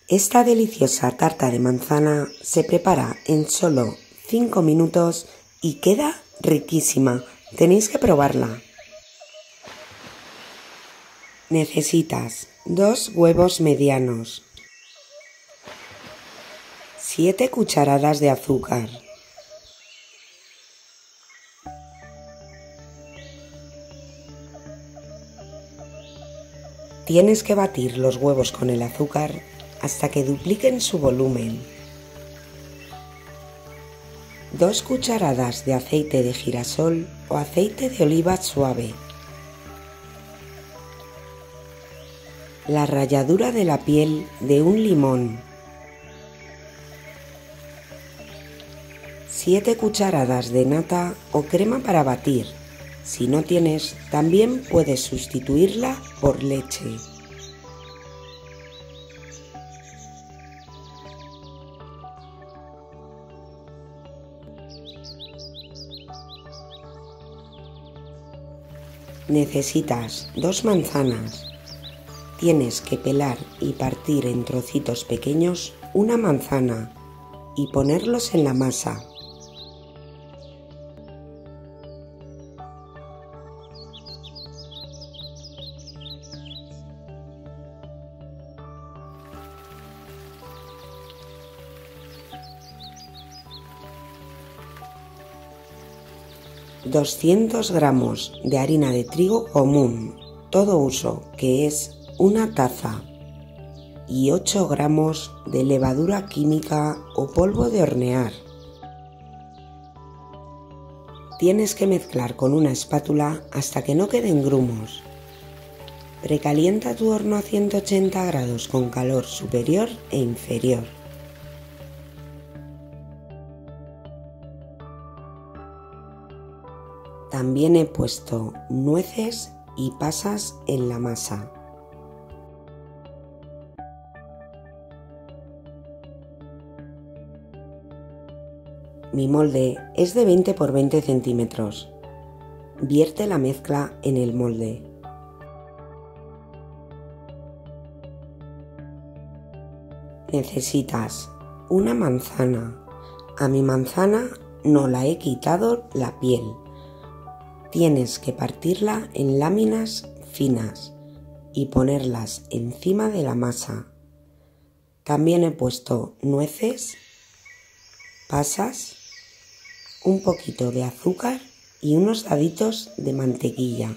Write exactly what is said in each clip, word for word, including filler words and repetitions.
Esta deliciosa tarta de manzana se prepara en solo cinco minutos y queda riquísima. Tenéis que probarla. Necesitas dos huevos medianos, siete cucharadas de azúcar, tienes que batir los huevos con el azúcar hasta que dupliquen su volumen, dos cucharadas de aceite de girasol o aceite de oliva suave, la ralladura de la piel de un limón, siete cucharadas de nata o crema para batir. Si no tienes, también puedes sustituirla por leche. Necesitas dos manzanas. Tienes que pelar y partir en trocitos pequeños una manzana y ponerlos en la masa. doscientos gramos de harina de trigo común, todo uso, que es una taza, y ocho gramos de levadura química o polvo de hornear. Tienes que mezclar con una espátula hasta que no queden grumos. Precalienta tu horno a ciento ochenta grados con calor superior e inferior. También he puesto nueces y pasas en la masa. Mi molde es de veinte por veinte centímetros. Vierte la mezcla en el molde. Necesitas una manzana. A mi manzana no la he quitado la piel. Tienes que partirla en láminas finas y ponerlas encima de la masa. También he puesto nueces, pasas, un poquito de azúcar y unos daditos de mantequilla.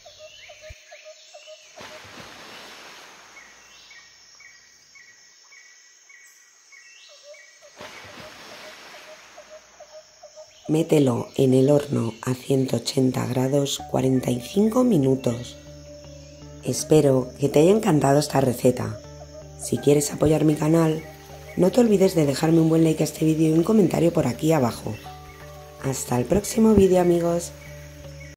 Mételo en el horno a ciento ochenta grados cuarenta y cinco minutos. Espero que te haya encantado esta receta. Si quieres apoyar mi canal, no te olvides de dejarme un buen like a este vídeo y un comentario por aquí abajo. Hasta el próximo vídeo, amigos.